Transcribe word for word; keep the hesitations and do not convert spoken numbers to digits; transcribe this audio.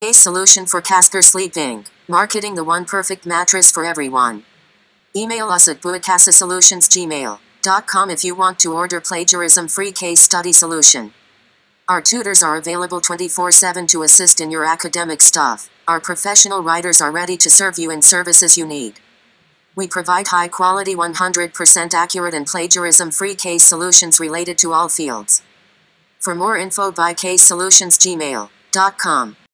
Case solution for Casper Sleeping. Marketing the one perfect mattress for everyone. Email us at buicasasolutions gmail dot com if you want to order plagiarism-free case study solution. Our tutors are available twenty-four seven to assist in your academic stuff. Our professional writers are ready to serve you in services you need. We provide high-quality, one hundred percent accurate and plagiarism-free case solutions related to all fields. For more info, buy case solutions gmail dot com.